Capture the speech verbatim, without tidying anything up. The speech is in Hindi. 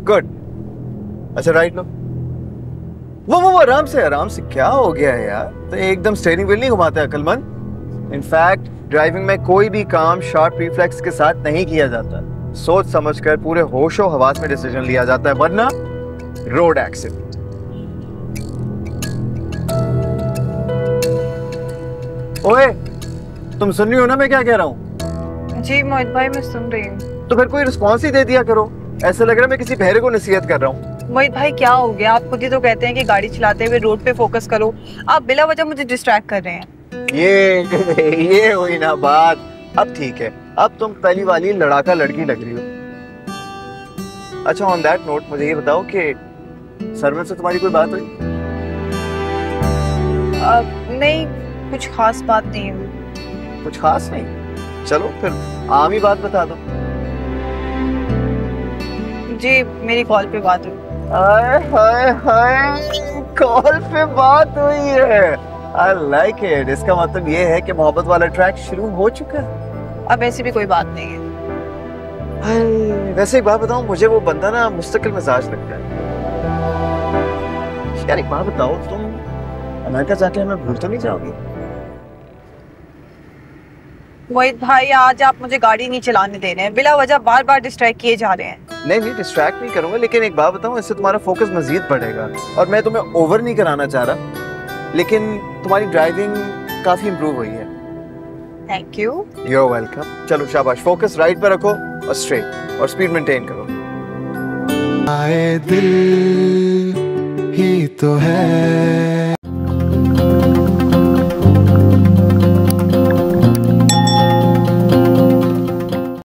गुड। अच्छा राइट लो। वो वो वो आराम से आराम से, क्या हो गया है यार? तो एकदम स्टीयरिंग व्हील नहीं घुमाते अक्लमंद। इनफैक्ट ड्राइविंग में कोई भी काम शार्प रिफ्लेक्स के साथ नहीं किया जाता, सोच समझकर पूरे होशो हवास में डिसीजन लिया जाता है, वरना रोड एक्सीडेंट। ओए, तुम सुन रही हो ना मैं क्या कह रहा हूँ? जी मोहित भाई मैं सुन रही हूँ। तो फिर कोई रिस्पॉन्स ही दे दिया करो, ऐसा लग रहा है मैं किसी बहरे को नसीहत कर रहा हूँ। मोहित भाई क्या हो गया? आप खुद ही तो कहते हैं कि गाड़ी चलाते हुए रोड पे फोकस करो, आप बिला वजह मुझे डिस्ट्रैक्ट कर रहे हैं। ये ये हुई ना बात। अब ठीक है, अब तुम पहली वाली लड़ाका लड़की लग रही हो। अच्छा ऑन दैट नोट मुझे ये बताओ कि सरवन से तुम्हारी कोई बात हुई? नहीं, कुछ खास बात नहीं हुई। कुछ खास नहीं? चलो फिर आम ही बात बता दो। जी मेरी कॉल पे बात हुई। हाय हाय हाय, कॉल पे बात हुई है। I like it। इसका मतलब ये है कि मोहब्बत वाला ट्रैक शुरू हो चुका है। अब ऐसी भी कोई बात नहीं है। वैसे एक बात बताऊं, मुझे वो बंदा ना मुस्तकिल मिजाज लगता है। यार एक बात बताओ, तुम अमेरिका जाके हमें भूल तो नहीं जाओगी? मोहित भाई आज आप मुझे गाड़ी नहीं चलाने दे रहे हैं, बिला वजह बार बार डिस्ट्रैक्ट किए जा रहे हैं। नहीं नहीं डिस्ट्रैक्ट नहीं करूंगा, लेकिन एक बात बताऊं, इससे तुम्हारा फोकस मजीद बढ़ेगा। और मैं तुम्हें ओवर नहीं कराना चाह रहा, लेकिन तुम्हारी ड्राइविंग काफी इंप्रूव हुई है। Thank you. You are welcome. चलो शाबाश, फोकस राइट पर रखो और स्ट्रेट, और स्पीड मेंटेन करो। आए दिल ही तो है।